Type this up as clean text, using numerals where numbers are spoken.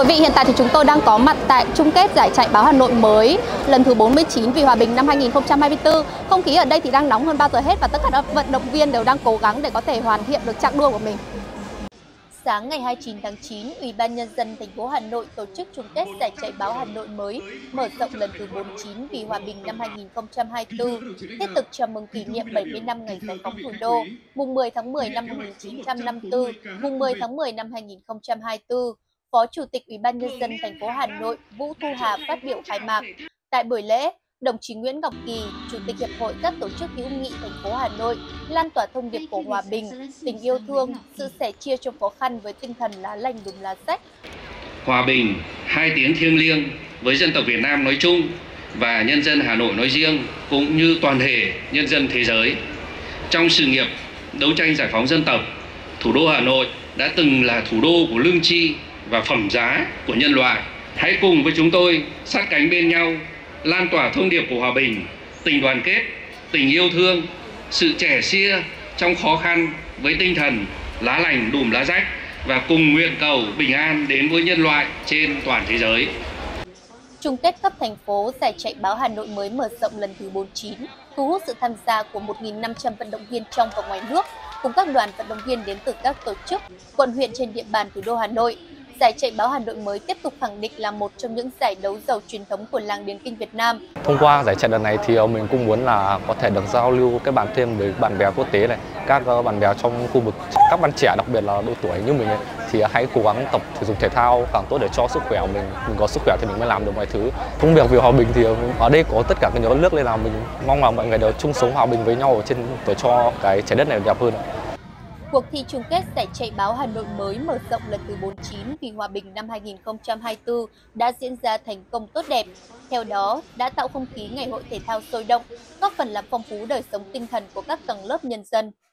quý vị, hiện tại thì chúng tôi đang có mặt tại chung kết giải chạy báo Hà Nội mới lần thứ 49 vì hòa bình năm 2024. Không khí ở đây thì đang nóng hơn bao giờ hết và tất cả các vận động viên đều đang cố gắng để có thể hoàn thiện được chặng đua của mình. Sáng ngày 29 tháng 9, Ủy ban Nhân dân thành phố Hà Nội tổ chức chung kết giải chạy báo Hà Nội mới mở rộng lần thứ 49 vì hòa bình năm 2024, tiếp tục chào mừng kỷ niệm 70 năm ngày giải phóng thủ đô, mùng 10 tháng 10 năm 1954, mùng 10 tháng 10 năm 2024. Phó Chủ tịch Ủy ban Nhân dân thành phố Hà Nội Vũ Thu Hà phát biểu khai mạc. Tại buổi lễ, đồng chí Nguyễn Ngọc Kỳ, Chủ tịch Hiệp hội các tổ chức hữu nghị thành phố Hà Nội, lan tỏa thông điệp của hòa bình, tình yêu thương, sự sẻ chia trong khó khăn với tinh thần lá lành đùm lá rách. Hòa bình, hai tiếng thiêng liêng với dân tộc Việt Nam nói chung và nhân dân Hà Nội nói riêng, cũng như toàn thể nhân dân thế giới. Trong sự nghiệp đấu tranh giải phóng dân tộc, thủ đô Hà Nội đã từng là thủ đô của lương tri và phẩm giá của nhân loại. Hãy cùng với chúng tôi sát cánh bên nhau, lan tỏa thông điệp của hòa bình, tình đoàn kết, tình yêu thương, sự sẻ chia trong khó khăn với tinh thần lá lành đùm lá rách và cùng nguyện cầu bình an đến với nhân loại trên toàn thế giới. Chung kết cấp thành phố giải chạy báo Hà Nội mới mở rộng lần thứ 49, thu hút sự tham gia của 1.500 vận động viên trong và ngoài nước, cùng các đoàn vận động viên đến từ các tổ chức, quận huyện trên địa bàn thủ đô Hà Nội. Giải chạy báo Hà Nội mới tiếp tục khẳng định là một trong những giải đấu giàu truyền thống của làng điền kinh Việt Nam. Thông qua giải chạy lần này thì mình cũng muốn là có thể được giao lưu các bạn thêm với bạn bè quốc tế này, các bạn bè trong khu vực, các bạn trẻ đặc biệt là độ tuổi như mình ấy, thì hãy cố gắng tập thể dục thể thao càng tốt để cho sức khỏe mình có sức khỏe thì mình mới làm được mọi thứ. Công việc vì hòa bình thì ở đây có tất cả các nước nước nên là mình mong là mọi người đều chung sống hòa bình với nhau ở trên để cho cái trái đất này đẹp hơn. Cuộc thi chung kết giải chạy báo Hà Nội mới mở rộng lần thứ 49 vì hòa bình năm 2024 đã diễn ra thành công tốt đẹp. Theo đó, đã tạo không khí ngày hội thể thao sôi động, góp phần làm phong phú đời sống tinh thần của các tầng lớp nhân dân.